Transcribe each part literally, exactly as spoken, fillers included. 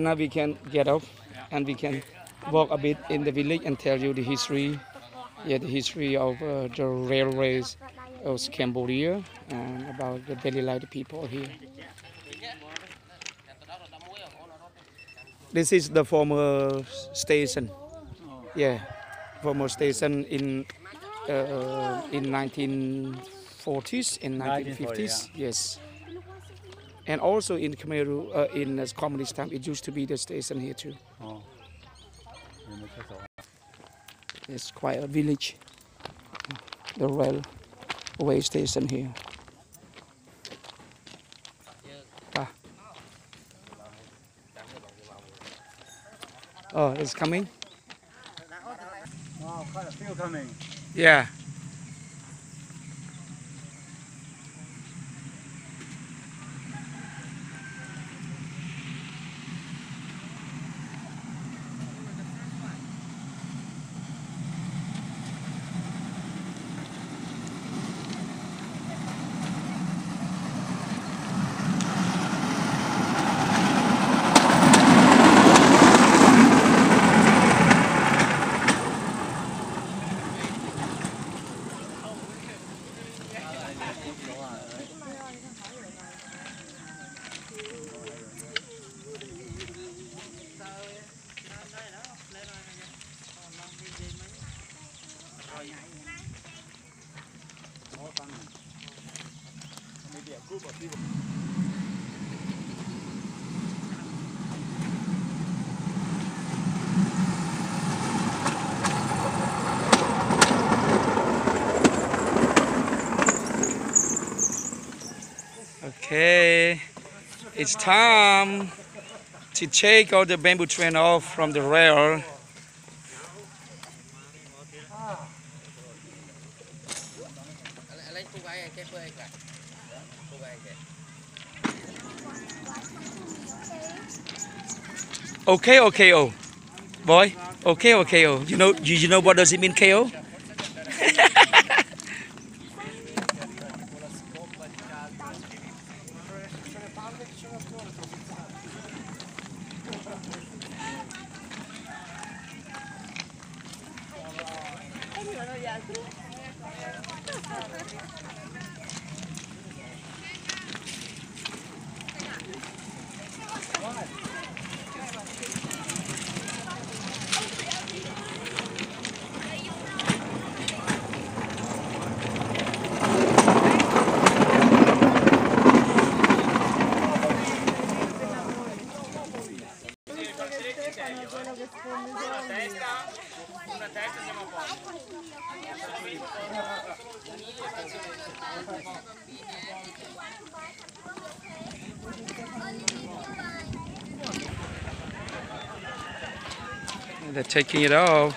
now we can get off and we can walk a bit in the village and tell you the history, yeah, the history of uh, the railways of Cambodia and about the daily life of people here. This is the former station, yeah, former station in uh, in nineteen forties and nineteen fifties, yes. And also in Khmer, uh, in uh, communist time, it used to be the station here too. Oh. It's quite a village, the railway station here. Ah. Oh, it's coming? Wow, quite a few coming. Yeah. Okay, it's time to take all the bamboo train off from the rail. Okay, okay, oh, boy. Okay, okay, oh. You know, you, you know what does it mean, K O? They're taking it off.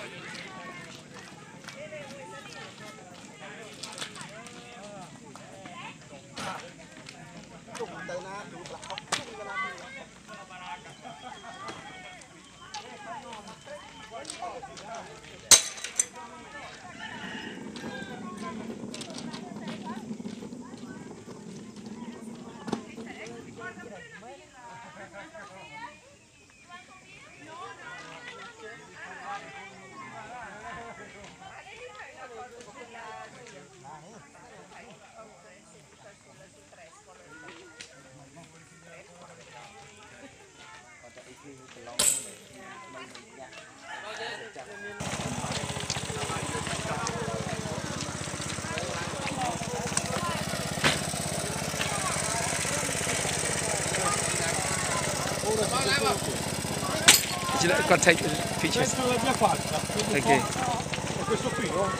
Would you like to take the pictures? Okay. Questo qui, no?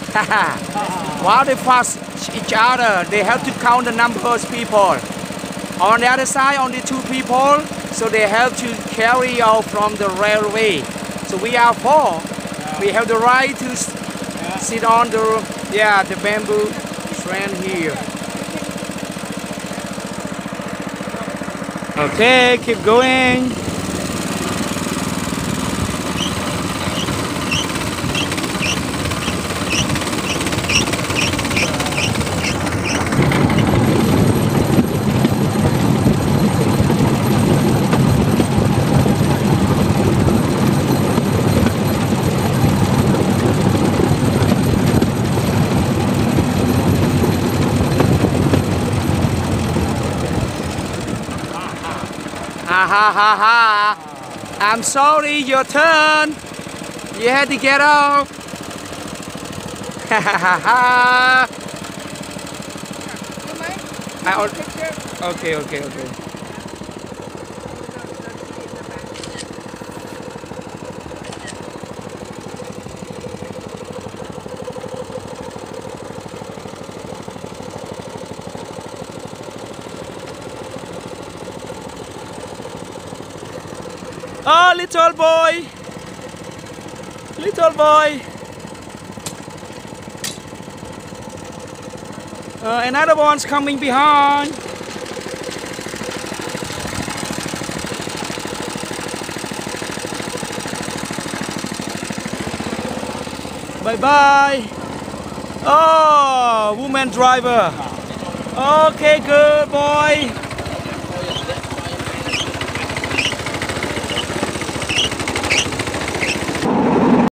While they pass each other, they have to count the numbers of people. On the other side, only two people, so they have to carry out from the railway. So we are four. Yeah. We have the right to s- Yeah. sit on the yeah the bamboo train here. Okay, keep going. Ha ha ha ha. I'm sorry, your turn. You had to get off. Ha ha ha ha. I al- okay, okay, okay. Oh, little boy. Little boy. Uh, another one's coming behind. Bye bye. Oh, woman driver. Okay, good boy.